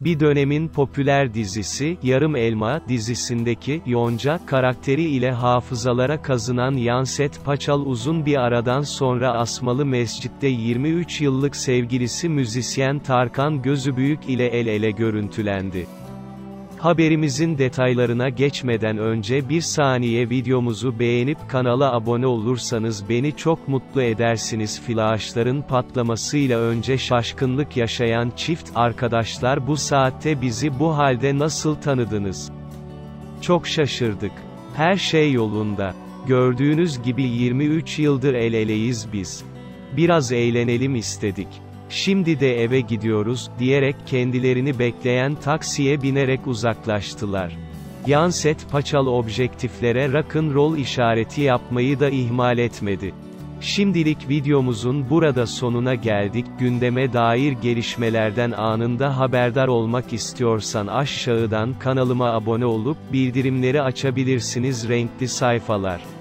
Bir dönemin popüler dizisi, Yarım Elma dizisindeki Yonca karakteri ile hafızalara kazınan Yanset Paçal uzun bir aradan sonra Asmalı Mescid'de 23 yıllık sevgilisi müzisyen Tarkan Gözübüyük ile el ele görüntülendi. Haberimizin detaylarına geçmeden önce bir saniye videomuzu beğenip kanala abone olursanız beni çok mutlu edersiniz. Flaşların patlamasıyla önce şaşkınlık yaşayan çift, arkadaşlar bu saatte bizi bu halde nasıl tanıdınız? Çok şaşırdık. Her şey yolunda. Gördüğünüz gibi 23 yıldır el eleyiz biz. Biraz eğlenelim istedik. Şimdi de eve gidiyoruz, diyerek kendilerini bekleyen taksiye binerek uzaklaştılar. Yanset Paçal objektiflere rock'n'roll işareti yapmayı da ihmal etmedi. Şimdilik videomuzun burada sonuna geldik. Gündeme dair gelişmelerden anında haberdar olmak istiyorsan aşağıdan kanalıma abone olup bildirimleri açabilirsiniz. Renkli sayfalar.